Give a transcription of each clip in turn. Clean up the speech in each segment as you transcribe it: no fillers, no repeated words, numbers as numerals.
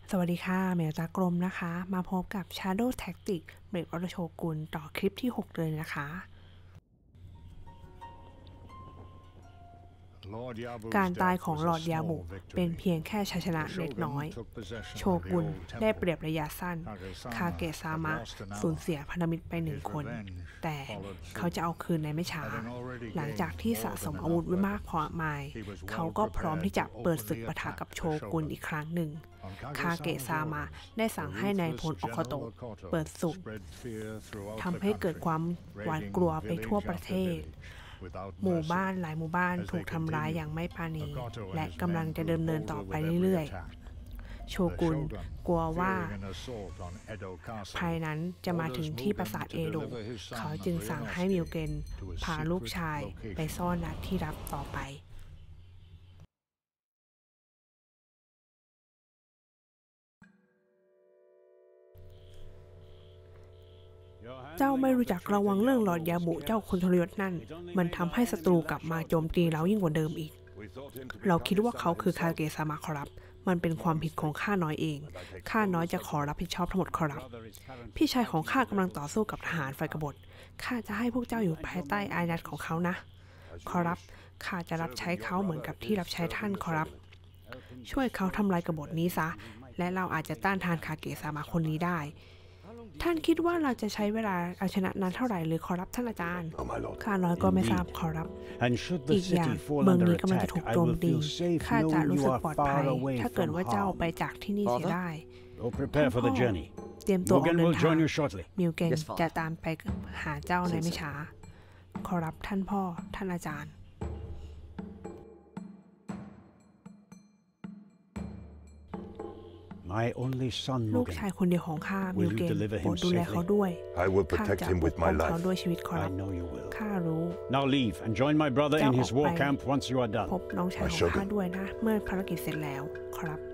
สวัสดีค่ะเมลจากรมนะคะมาพบกับ Shadow Tactics เบรกออโตโชกุนต่อคลิปที่ 6 เลยนะคะการตายของลอร์ดยาบุเป็นเพียงแค่ชัยชนะเล็กน้อยโชกุนได้เปรียบระยะสั้นคาเกะซามะสูญเสียพันธมิตรไป1 คนแต่เขาจะเอาคืนในไม่ช้าหลังจากที่สะสมอาวุธไว้มากพอมายเขาก็พร้อมที่จะเปิดศึกปะทะกับโชกุนอีกครั้งหนึ่งคาเกะซามะได้สั่งให้นายพลโอคาโตะเปิดศึกทำให้เกิดความหวาดกลัวไปทั่วประเทศหมู่บ้านหลายหมู่บ้านถูกทำร้ายอย่างไม่ปราณีและกำลังจะดำเนินต่อไปเรื่อยๆโชกุนกลัวว่าภัยนั้นจะมาถึงที่ปราสาทเอโดะเขาจึงสั่งให้มิวเกนพาลูกชายไปซ่อนณที่ลับต่อไปเจ้าไม่รู้จักระวังเรื่องหลอดยาบุเจ้าคนทรยศนั่นมันทำให้ศัตรูกลับมาโจมตีเรายิ่งกว่าเดิมอีกเราคิดว่าเขาคือคาเกะซามะขอรับมันเป็นความผิดของข้าน้อยเองข้าน้อยจะขอรับผิดชอบทั้งหมดขอรับพี่ชายของข้ากำลังต่อสู้กับทหารฝ่ายกบฏข้าจะให้พวกเจ้าอยู่ภายใต้อานัตของเขานะขอรับข้าจะรับใช้เขาเหมือนกับที่รับใช้ท่านขอรับช่วยเขาทำลายกบฏนี้ซะและเราอาจจะต้านทานคาเกะซามะคนนี้ได้ท่านคิดว่าเราจะใช้เวลาเอาชนะนานเท่าไหร่หรือขอรับท่านอาจารย์ข้าน้อยก็ไม่ทราบขอรับอีกอย่างเมืองนี้กำลังจะถูกโจมตีข้าจะรู้สึกปลอดภัยถ้าเกิดว่าเจ้าไปจากที่นี่เสียได้ท่านพ่อเตรียมตัวออกเดินทางมิวเกนจะตามไปหาเจ้าในไม่ช้าขอรับท่านพ่อท่านอาจารย์ลูกชายคนเดียวของข้ามิวเกนโปรดดูแลเขาด้วยข้าจะปกป้องเขาด้วยชีวิตขอรับข้ารู้เจ้าออกไปพบน้องชายของข้าด้วยนะเมื่อภารกิจเสร็จแล้วขอรับ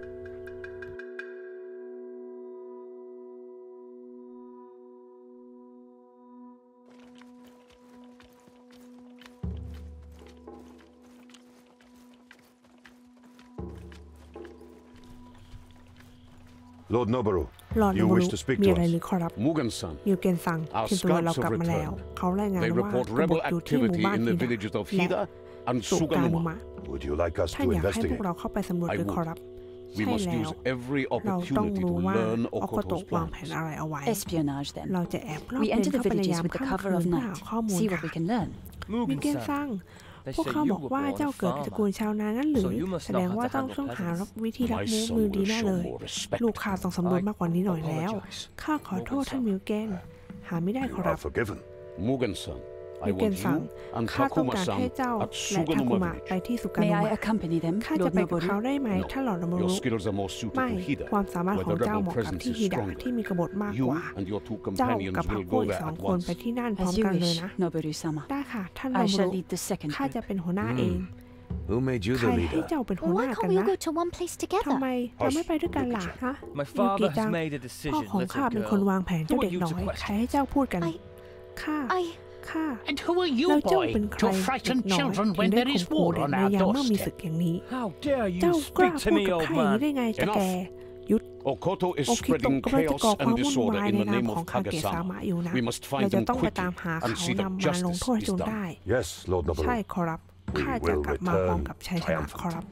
ลอร์ดโนบารุมีอะไรหรือขอรับมิวเกนซังทีมตำรวจเรากลับมาแล้วเขารายงานว่ากบฏอยู่ที่หมู่บ้านฮิดะและสุกานุมะท่านอยากให้พวกเราเข้าไปสำรวจหรือขอรับใช่แล้วเราต้องรู้ว่าโอโคโตะวางแผนอะไรเอาไว้เราจะแอบลอบเดินเข้าไปในยามค่ำคืนเพื่อหาข้อมูลค่ะมิวเกนซังพวกเขาบอกว่าเจ้าเกิดตระกูลชาวนางั้นหรือแสดงว่าต้องหาวิธีรับมือดีแน่เลยลูกข้าต้องสำรวจมากกว่านี้หน่อยแล้วข้าขอโทษท่านมิวเกนหาไม่ได้ขอรับมิวเกนซังข้าต้องการให้เจ้าและทาคุมะไปที่สุกานุมะข้าจะไปกับเขาได้ไหมถ้าหลอดมารุไม่ความสามารถของเจ้าเหมาะกับที่ฮิดะที่มีกบฏมากกว่าเจ้ากับพรรคพวกอีก2 คนไปที่นั่นพร้อมกันเลยนะได้ค่ะท่านมารุข้าจะเป็นหัวหน้าเองใครให้เจ้าเป็นหัวหน้ากันนะทำไมเราไม่ไปด้วยกันล่ะฮะยูกิจังพ่อของข้าเป็นคนวางแผนเจ้าเด็กน้อยใครให้เจ้าพูดกันข้าแล้วเจ้าเป็นใครเด็กน้อยถึงได้ข่มขู่เด็กในยามเมื่อมีศึกอย่างนี้เจ้ากล้าพูดกับข้าอย่างนี้ได้ไงจะแกยุดโอคิโตะกำลังจะก่อความวุ่นวายในนามของคาเกะซามะอยู่นะเราจะต้องไปตามหาเขานำมาลงโทษจนได้ใช่ขอรับข้าจะกลับมาพร้อมกับชัยชนะขอรับ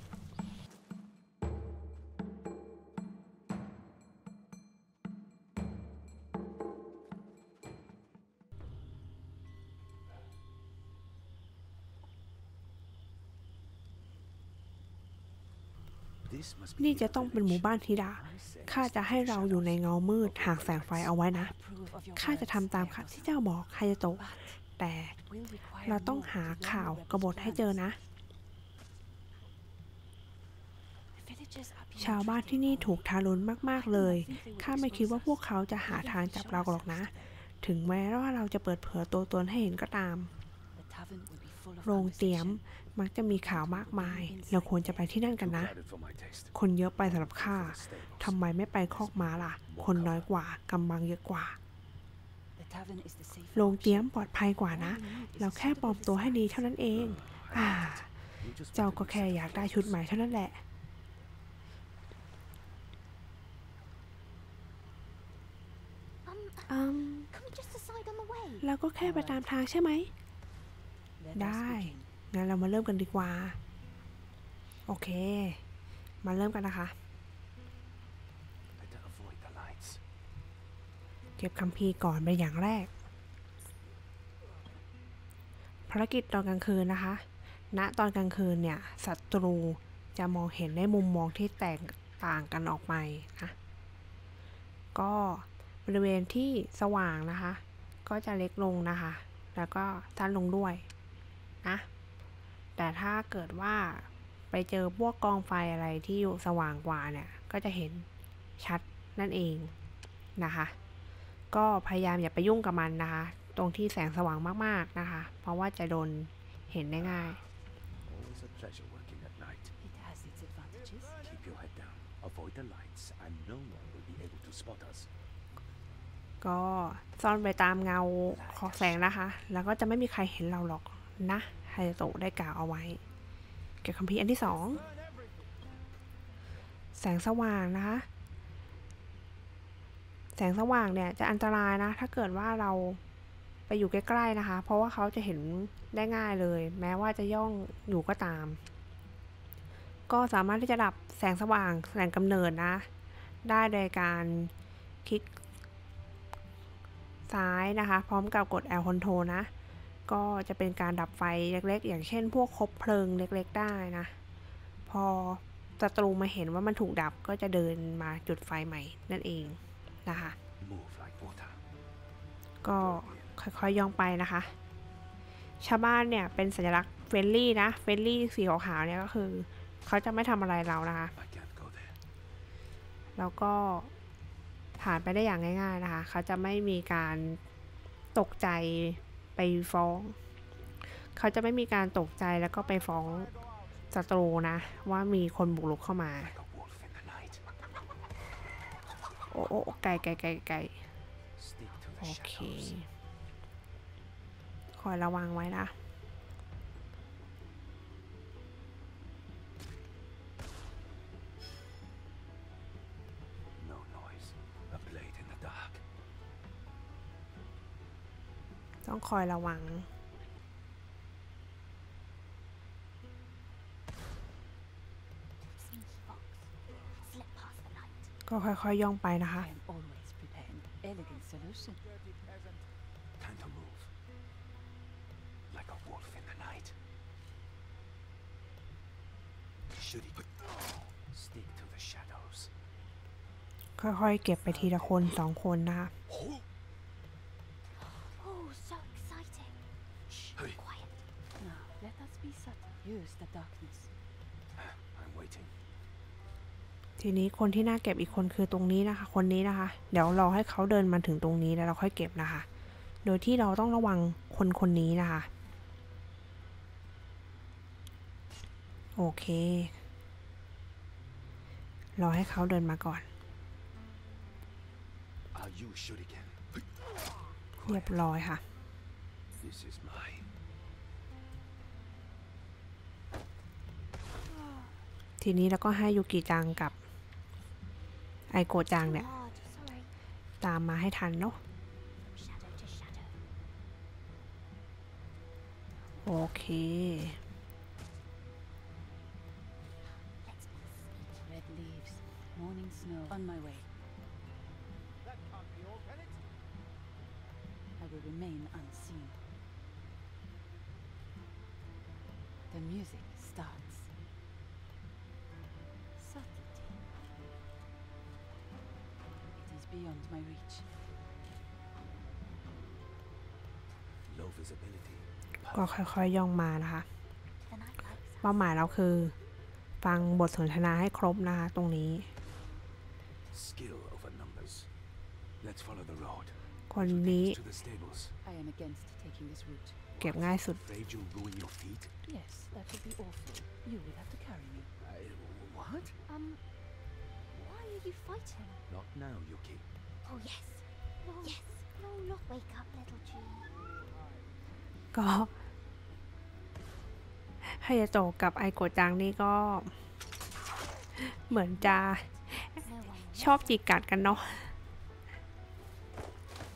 นี่จะต้องเป็นหมู่บ้านธิดาข้าจะให้เราอยู่ในเงามืดห่างแสงไฟเอาไว้นะข้าจะทำตามคำที่เจ้าบอกฮายาโตะแต่เราต้องหาข่าวกบฏให้เจอนะชาวบ้านที่นี่ถูกทารุณมากๆเลยข้าไม่คิดว่าพวกเขาจะหาทางจับเราหรอกนะถึงแม้ว่าเราจะเปิดเผยตัวตนให้เห็นก็ตามโรงเตรียมมักจะมีข่าวมากมายเราควรจะไปที่นั่นกันนะคนเยอะไปสำหรับข้าทำไมไม่ไปคอกม้าล่ะคนน้อยกว่ากำบังเยอะกว่าโรงเตรียมปลอดภัยกว่านะเราแค่ปลอมตัวให้ดีเท่านั้นเองเจ้าก็แค่อยากได้ชุดใหม่เท่านั้นแหละแล้วก็แค่ไปตามทางใช่ไหมได้งั้นเรามาเริ่มกันดีกว่าโอเคมาเริ่มกันนะคะเก็บคัมภีร์ก่อนเป็นอย่างแรกภารกิจตอนกลางคืนนะคะณตอนกลางคืนเนี่ยศัตรูจะมองเห็นได้มุมมองที่แตกต่างกันออกไปนะก็บริเวณที่สว่างนะคะก็จะเล็กลงนะคะแล้วก็สั้นลงด้วยนะแต่ถ้าเกิดว่าไปเจอพวกกองไฟอะไรที่อยู่สว่างกว่าเนี่ยก็จะเห็นชัดนั่นเองนะคะก็พยายามอย่าไปยุ่งกับมันนะคะตรงที่แสงสว่างมากๆนะคะเพราะว่าจะโดนเห็นได้ง่ายก็ซ่อนไปตามเงาของแสงนะคะแล้วก็จะไม่มีใครเห็นเราหรอกนะไฮโตะได้กล่าวเอาไว้เก็บคัมภีร์อันที่2แสงสว่างนะคะแสงสว่างเนี่ยจะอันตรายนะถ้าเกิดว่าเราไปอยู่ใกล้ๆนะคะเพราะว่าเขาจะเห็นได้ง่ายเลยแม้ว่าจะย่องอยู่ก็ตามก็สามารถที่จะดับแสงสว่างแสงกำเนิดนะได้โดยการคลิกซ้ายนะคะพร้อมกับกด L Control นะก็จะเป็นการดับไฟเล็กๆอย่างเช่นพวกคบเพลิงเล็กๆได้นะพอศัตรูมาเห็นว่ามันถูกดับก็จะเดินมาจุดไฟใหม่นั่นเองนะคะก็ค่อยๆย่องไปนะคะชาวบ้านเนี่ยเป็นสัญลักษณ์เฟรนลี่นะเฟรนลี่สีขาวๆเนี่ยก็คือเขาจะไม่ทำอะไรเรานะคะแล้วก็ผ่านไปได้อย่างง่ายๆนะคะเขาจะไม่มีการตกใจไปฟ้องเขาจะไม่มีการตกใจแล้วก็ไปฟ้องศัตรูนะว่ามีคนบุกรุกเข้ามาโอ้ไกลโอเคคอยระวังไว้นะต้องคอยระวังก็ค่อยๆย่องไปนะคะค่อยๆเก็บไปทีละคน2 คนนะคะทีนี้คนที่น่าเก็บอีกคนคือตรงนี้นะคะคนนี้นะคะเดี๋ยวรอให้เขาเดินมาถึงตรงนี้แล้วเราค่อยเก็บนะคะโดยที่เราต้องระวังคนนี้นะคะโอเครอให้เขาเดินมาก่อนเรียบร้อยค่ะทีนี้เราก็ให้ยูกิจังกับไอโกจังเนี่ยตามมาให้ทันเนาะโอเค beyond my reach. ก็ค่อยๆย่องมานะคะเป้าหมายเราคือฟังบทสนทนาให้ครบนะคะตรงนี้คนนี้เก็บง่ายสุด You fighting? Not now, Yuki. Oh yes. No. Yes. No, not wake up, little June. ก็ไฮยาโตะกับไอโกจังนี่ก็เหมือนจะชอบจิกกัดกันเนาะ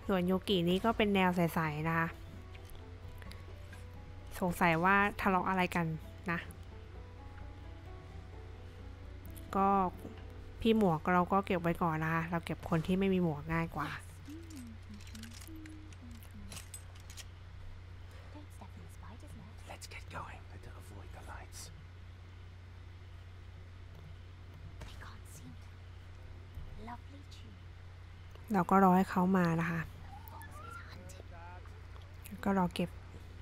ส่วนโยกินี้ก็เป็นแนวใสๆนะคะสงสัยว่าทะเลาะอะไรกันนะก็พี่หมวกเราก็เก็บไว้ก่อนนะคะเราเก็บคนที่ไม่มีหมวกง่ายกว่าเราก็รอให้เขามานะคะก็รอเก็บ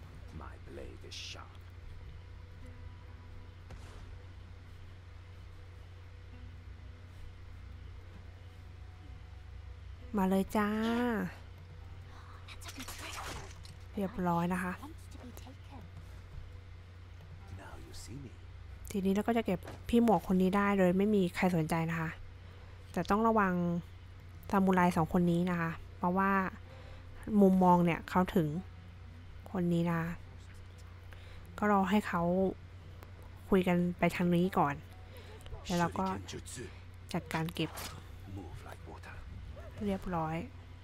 มาเลยจ้าเรียบร้อยนะคะทีนี้เราก็จะเก็บพี่หมวกคนนี้ได้โดยไม่มีใครสนใจนะคะแต่ต้องระวังซามูไร2คนนี้นะคะเพราะว่ามุมมองเนี่ยเขาถึงคนนี้นะก็รอให้เขาคุยกันไปทางนี้ก่อนแล้วเราก็จัดการเก็บเรียบร้อย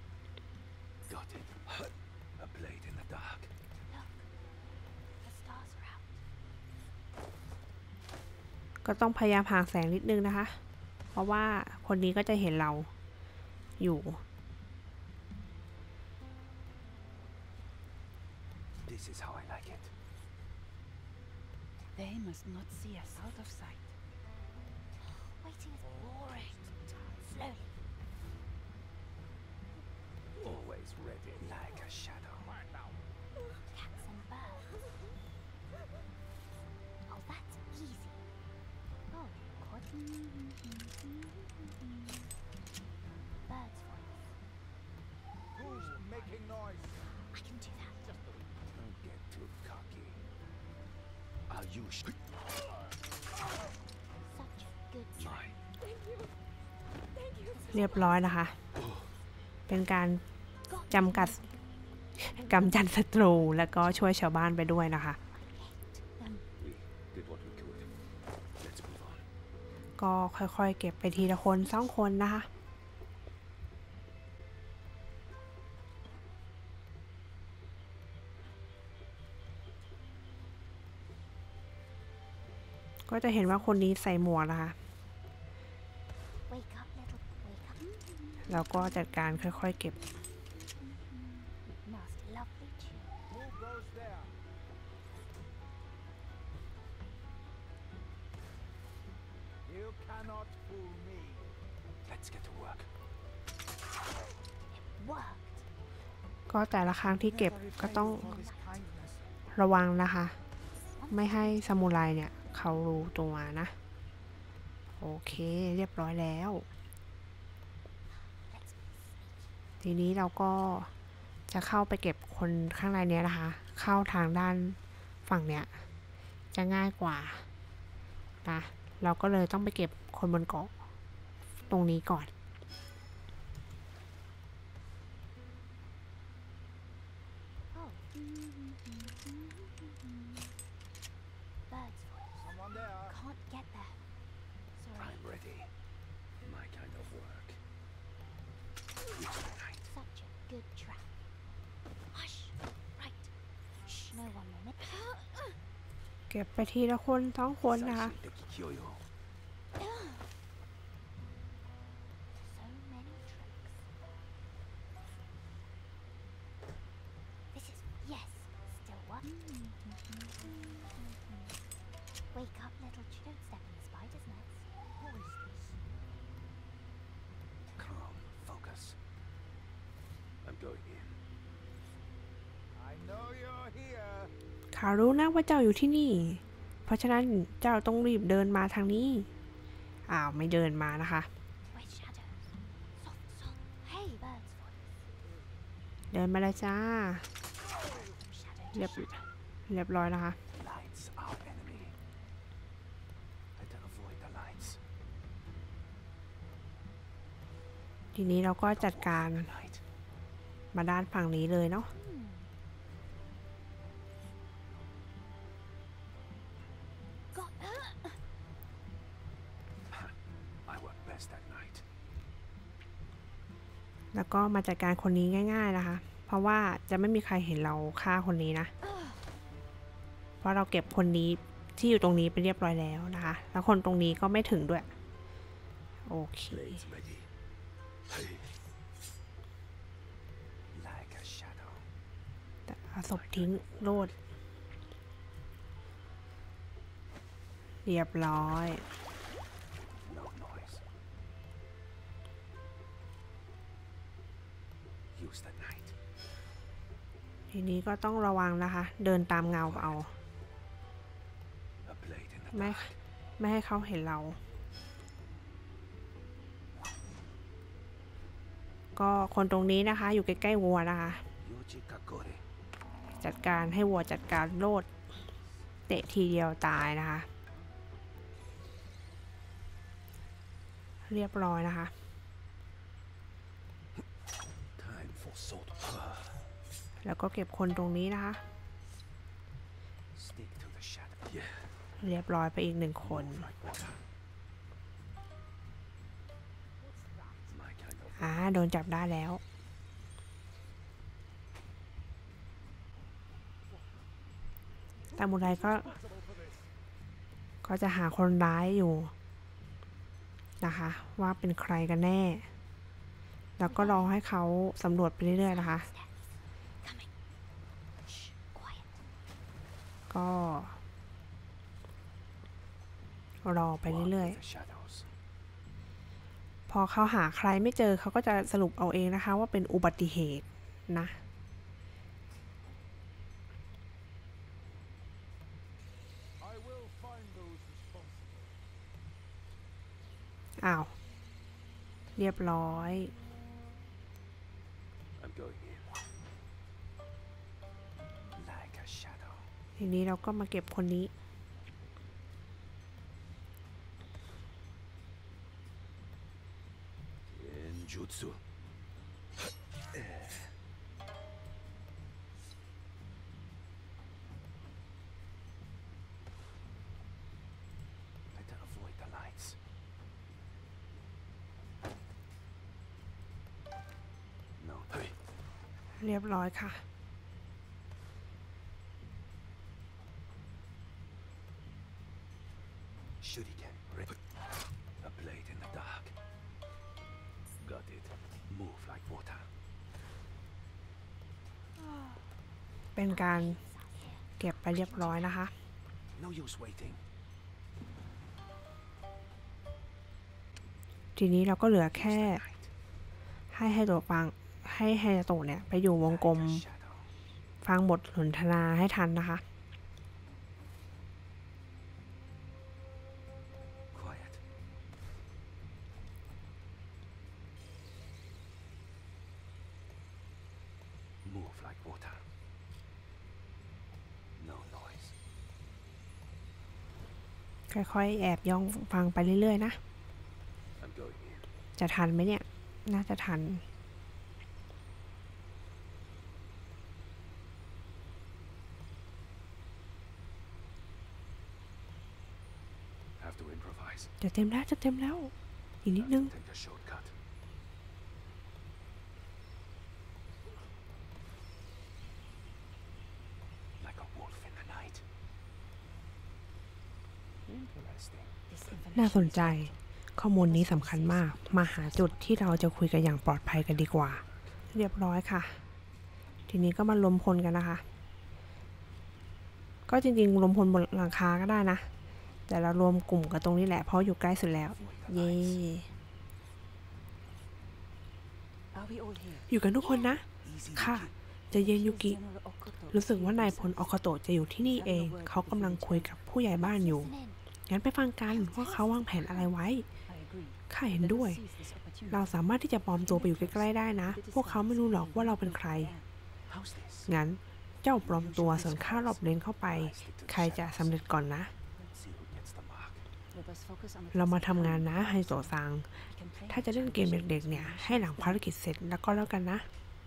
ก็ต้องพยายามห่างแสงนิดนึงนะคะเพราะว่าคนนี้ก็จะเห็นเราอยู่ They must not see us out of sight. Waiting is boring. Slowly. Always ready like a shadow. Cats and birds. Oh, that's easy. Oh, cotton. Bird's voice. Who's making noise? I can do that. Don't get too cocky. Are you Such a good try. Thank you. Thank you. เรียบร้อยนะคะเป็นการกำจัดศัตรูแล้วก็ช่วยชาวบ้านไปด้วยนะคะก็ค่อยๆเก็บไปทีละคน2 คนนะคะก็จะเห็นว่าคนนี้ใส่หมวกนะคะแล้วก็จัดการค่อยๆเก็บก็แต่ละครั้งที่เก็บก็ต้องระวังนะคะไม่ให้ซามูไรเนี่ยเขารู้ตัวนะโอเคเรียบร้อยแล้วทีนี้เราก็จะเข้าไปเก็บคนข้างในเนี้ยนะคะเข้าทางด้านฝั่งเนี้ยจะง่ายกว่านะเราก็เลยต้องไปเก็บคนบนเกาะตรงนี้ก่อนเก็บไปทีละคน2 คนนะคะ Wake up, little chick. Don't step in the spider's nest. Who is this? Calm, focus. I'm going in. I know you're here. เขารู้นะว่าเจ้าอยู่ที่นี่เพราะฉะนั้นเจ้าต้องรีบเดินมาทางนี้ไม่เดินมานะคะเดินมาเลยจ้าเรียบร้อยนะคะทีนี้เราก็จัดการมาด้านฝั่งนี้เลยเนาะแล้วก็มาจัดการคนนี้ง่ายๆนะคะเพราะว่าจะไม่มีใครเห็นเราฆ่าคนนี้นะเพราะเราเก็บคนนี้ที่อยู่ตรงนี้ไปเรียบร้อยแล้วนะคะแล้วคนตรงนี้ก็ไม่ถึงด้วยโอเคเอาศพทิ้งโลดเรียบร้อยทีนี้ก็ต้องระวังนะคะเดินตามเงาเอาไม่ให้เขาเห็นเราก็คนตรงนี้นะคะอยู่ใกล้ๆวัวนะคะจัดการให้วัวจัดการโลดเตะทีเดียวตายนะคะเรียบร้อยนะคะแล้วก็เก็บคนตรงนี้นะคะเรียบร้อยไปอีก1 คนโดนจับได้แล้วแต่มูไรก็จะหาคนร้ายอยู่นะคะว่าเป็นใครกันแน่แล้วก็รอให้เขาสำรวจไปเรื่อยๆนะคะก็รอไปเรื่อยๆพอเขาหาใครไม่เจอเขาก็จะสรุปเอาเองนะคะว่าเป็นอุบัติเหตุนะอ้าวเรียบร้อยทีนี้เราก็มาเก็บคนนี้เรียบร้อยค่ะเป็นการเก็บไปเรียบร้อยนะคะทีนี้เราก็เหลือแค่ให้ไฮโตะฟังให้ไฮโตะเนี่ยไปอยู่วงกลมฟังบทสนทนาให้ทันนะคะค่อยๆแอบย่องฟังไปเรื่อยๆนะจะทันไหมเนี่ยน่าจะทันจะเต็มแล้วอีกนิดนึงน่าสนใจข้อมูลนี้สำคัญมากมาหาจุดที่เราจะคุยกันอย่างปลอดภัยกันดีกว่าเรียบร้อยค่ะทีนี้ก็มารวมพลกันนะคะก็จริงๆรวมพลบนหลังคาก็ได้นะแต่เรารวมกลุ่มกันตรงนี้แหละเพราะอยู่ใกล้สุดแล้วเย่อยู่กันทุกคนนะค่ะจะเย็นยุกิรู้สึกว่านายพลอคาโตะจะอยู่ที่นี่เองเขากำลังคุยกับผู้ใหญ่บ้านอยู่งั้นไปฟังกันว่าเขาวางแผนอะไรไว้ข้าเห็นด้วยเราสามารถที่จะปลอมตัวไปอยู่ใกล้ๆได้นะพวกเขาไม่รู้หรอกว่าเราเป็นใครงั้นเจ้าปลอมตัวส่วนข้าหลบเลนเข้าไปใครจะสำเร็จก่อนนะเรามาทำงานนะไฮโซะซังถ้าจะเล่นเกมเด็กๆเนี่ยให้หลังภารกิจเสร็จแล้วก็แล้วกันนะ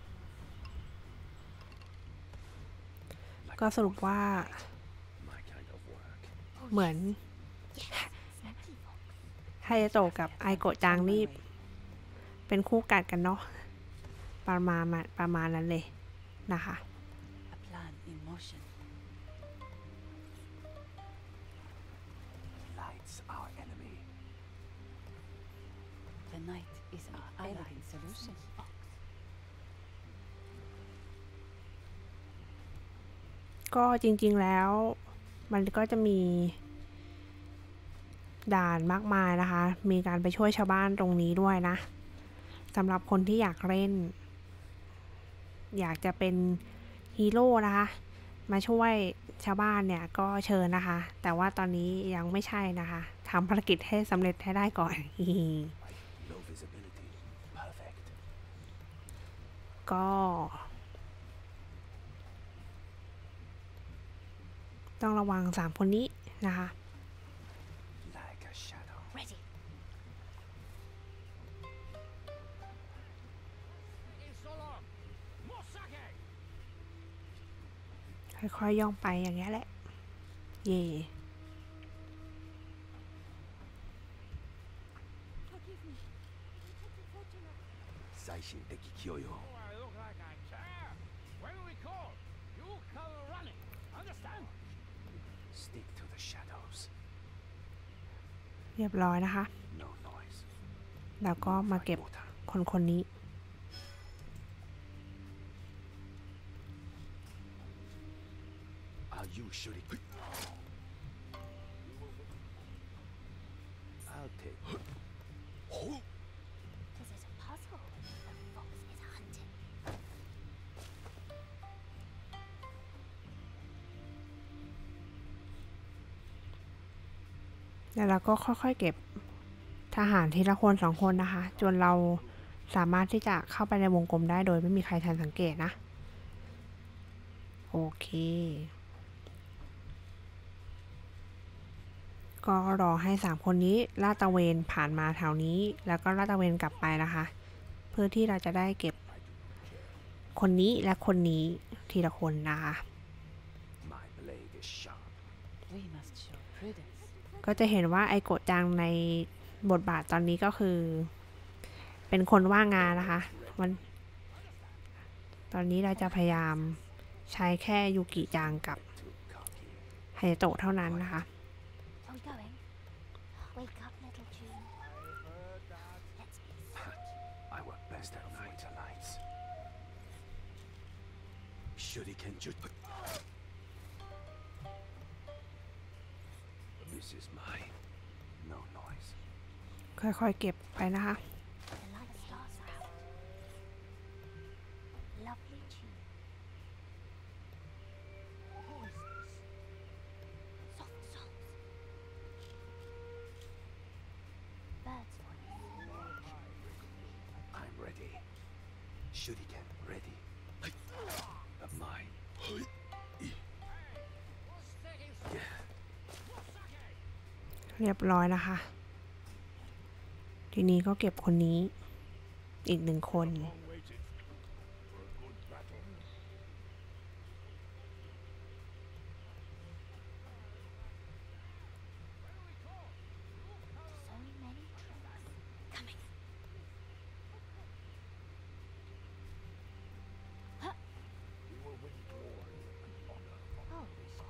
ก็สรุปว่าเหมือนไฮโตะกับไอโกะจังนี่เป็นคู่กัดกันเนาะประมาณนั้นเลยนะคะ A plan in motion. Light's our enemy. The night is our elegant solution. ก็จริงๆแล้วมันก็จะมีด่านมากมายนะคะมีการไปช่วยชาวบ้านตรงนี้ด้วยนะสำหรับคนที่อยากเล่นอยากจะเป็นฮีโร่นะคะมาช่วยชาวบ้านเนี่ยก็เชิญนะคะแต่ว่าตอนนี้ยังไม่ใช่นะคะทำภารกิจให้สำเร็จให้ได้ก่อน Low visibility. Perfect. ก็ต้องระวัง3คนนี้นะคะ Like a shadow. Ready. ค่อยๆย่องไปอย่างเงี้ยแหละเย่ Forgive me. Zaishin deki kyoyo. Oh, I look like I care. When we call, you come running. Understand? Stick to the shadows. เรียบร้อยนะคะ No noise. แล้วก็มาเก็บ Water. คนนี้ Are you shooting? I'll take. This is a puzzle. The fox is hunting. แล้วเราก็ค่อยๆเก็บทหารทีละคน2คนนะคะจนเราสามารถที่จะเข้าไปในวงกลมได้โดยไม่มีใครทันสังเกตนะโอเคก็รอให้3คนนี้ลาดตระเวนผ่านมาแถวนี้แล้วก็ลาดตระเวนกลับไปนะคะเพื่อที่เราจะได้เก็บคนนี้และคนนี้ทีละคนนะคะ My blade is sharp. We must show prudence. ก็จะเห็นว่าไอโกะจังในบทบาทตอนนี้ก็คือเป็นคนว่างงานนะคะตอนนี้เราจะพยายามใช้แค่ยูกิจังกับ Too cocky. ไฮโตะเท่านั้นนะคะ Are we going? Wake up, little June. Let's be I work best at night. Lights. Shuriken jutsu. This is mine. No noise. ค่อยๆเก็บไปนะคะ The light stars are out. Lovely tune. Who is this? Soft songs. Birds voice. I'm ready. Shuriken ready. Of mine. Yeah. เรียบร้อยนะคะทีนี้ก็เก็บคนนี้อีก1คน Long waited for a good battle. So many tricks. Coming. We will win glory and honor from Oh.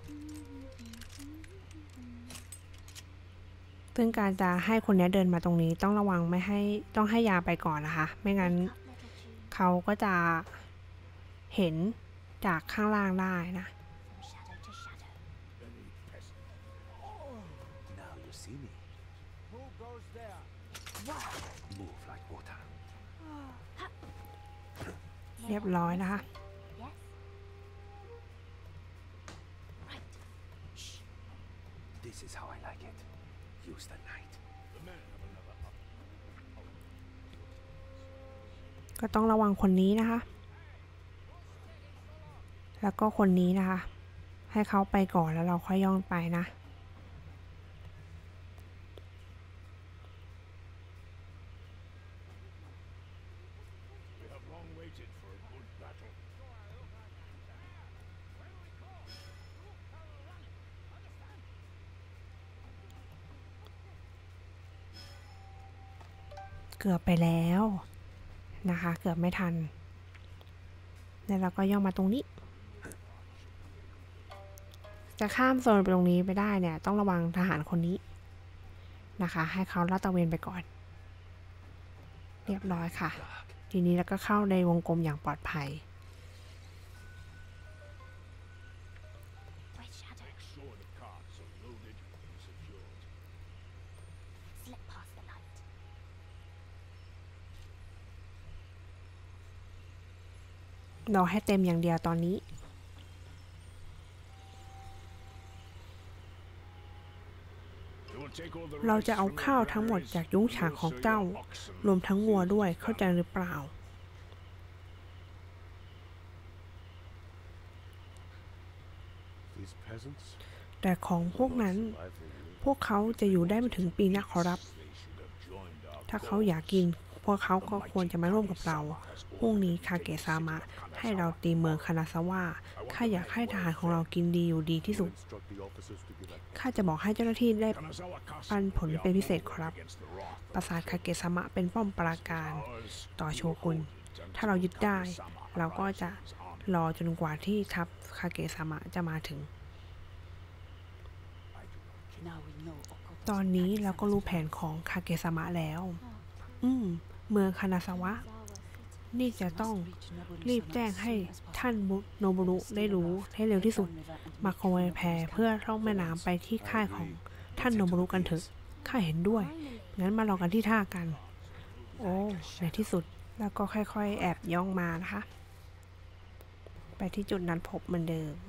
this. ซึ่งการจะให้คนนี้เดินมาตรงนี้ต้องระวังไม่ให้ต้องให้ยาไปก่อนนะคะไม่งั้น Wake up, little June. เขาก็จะเห็นจากข้างล่างได้นะ From shadow to shadow. Very peasant. Now you see me. Who goes there? Move like water. เรียบร้อยนะคะ Yes. Right. Shh. This is how I like it. Use the night. The men have another up. ก็ต้องระวังคนนี้นะคะ แล้วก็คนนี้นะคะ ให้เขาไปก่อนแล้วเราค่อยย่องไปนะ We have long waited for a good battle. เกือบไปแล้วนะคะ เกือบไม่ทันแล้วเราก็ย่องมาตรงนี้จะข้ามโซนไปตรงนี้ไปได้เนี่ยต้องระวังทหารคนนี้นะคะให้เขาลาดตระเวนไปก่อนเรียบร้อยค่ะทีนี้เราก็เข้าในวงกลมอย่างปลอดภัยรอให้เต็มอย่างเดียวตอนนี้เราจะเอาข้าวทั้งหมดจากยุ้งฉางของเจ้ารวมทั้งวัวด้วยเข้าใจหรือเปล่าแต่ของพวกนั้นพวกเขาจะอยู่ได้ไม่ถึงปีนะขอรับถ้าเขาอยากกินพวกเขาก็ควรจะมาร่วมกับเราพรุ่งนี้คาเกะซามะให้เราตีเมืองคานาซาวะข้าอยากให้ทหารของเรากินดีอยู่ดีที่สุดข้าจะบอกให้เจ้าหน้าที่ได้ปันผลเป็นพิเศษครับปราสาทคาเกะซามะเป็นป้อมปราการต่อโชกุนถ้าเรายึดได้เราก็จะรอจนกว่าที่ทัพคาเกะซามะจะมาถึงตอนนี้เราก็รู้แผนของคาเกะซามะแล้วเมืองคานาซาวะนี่จะต้องรีบแจ้งให้ท่านโนบุรุได้รู้ให้เร็วที่สุดมาขโมยแพเพื่อล่องแม่น้ำไปที่ค่ายของท่านโนบุรุกันเถอะข้าเห็นด้วยงั้นมารอกันที่ท่ากันโอ้ในที่สุดแล้วก็ค่อยๆแอบย่องมานะคะไปที่จุดนัดพบเหมือนเดิม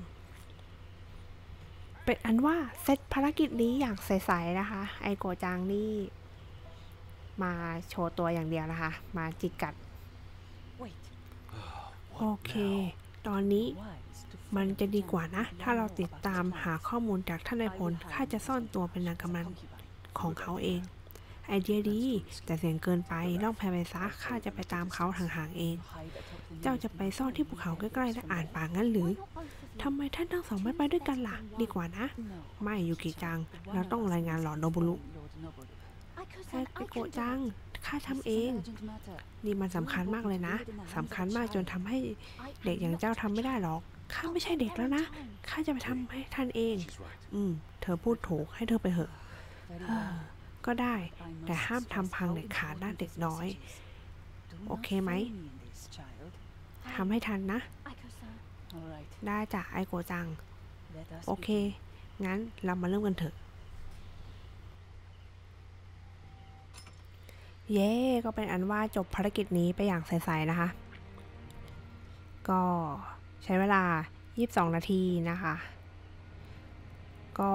เป็นอันว่าเซตภารกิจนี้อย่างใสๆนะคะไอโกจังนี่มาโชว์ตัวอย่างเดียวนะคะมาจิกกัดโอเคตอนนี้มันจะดีกว่านะถ้าเราติดตามหาข้อมูลจากท่านนายพลข้าจะซ่อนตัวเป็นนางกำนันของเขาเองไอเดียดีแต่เสี่ยงเกินไปล่องแพไปซะข้าจะไปตามเขาห่างๆเองเจ้าจะไปซ่อนที่ภูเขาใกล้ๆและอ่านปากงั้นหรือทำไมท่านทั้งสองไม่ไปด้วยกันล่ะดีกว่านะไม่ยูกิจังเราต้องรายงานหลอดโนบุรุไอโกจังข้าทำเองนี่มันสำคัญมากเลยนะสำคัญมากจนทำให้เด็กอย่างเจ้าทำไม่ได้หรอกข้าไม่ใช่เด็กแล้วนะข้าจะไปทำให้ท่านเองเธอพูดถูกให้เธอไปเหอะก็ได้แต่ห้ามทำพังเด็ดขาดนะเด็กน้อยโอเคไหมทำให้ทันนะได้จ้ะไอโกจังโอเคงั้นเรามาเริ่มกันเถอะเย้ก็เป็นอันว่าจบภารกิจนี้ไปอย่างใสๆนะคะก็ใช้เวลา22นาทีนะคะก็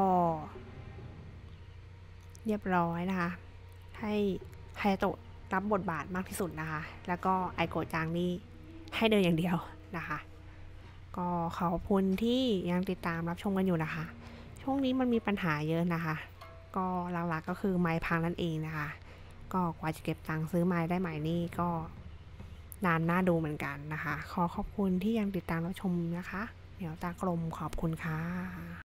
เรียบร้อยนะคะให้ไฮโตะรับบทบาทมากที่สุดนะคะแล้วก็ไอโกจังนี่ให้เดินอย่างเดียวนะคะก็ขอบคุณที่ยังติดตามรับชมกันอยู่นะคะช่วงนี้มันมีปัญหาเยอะนะคะก็หลักๆก็คือไมค์พังนั่นเองนะคะก็กว่าจะเก็บตังค์ซื้อไม้ได้ใหม่นี่ก็นานน่าดูเหมือนกันนะคะขอบคุณที่ยังติดตามรับชมนะคะเหนียวตากลมขอบคุณค่ะ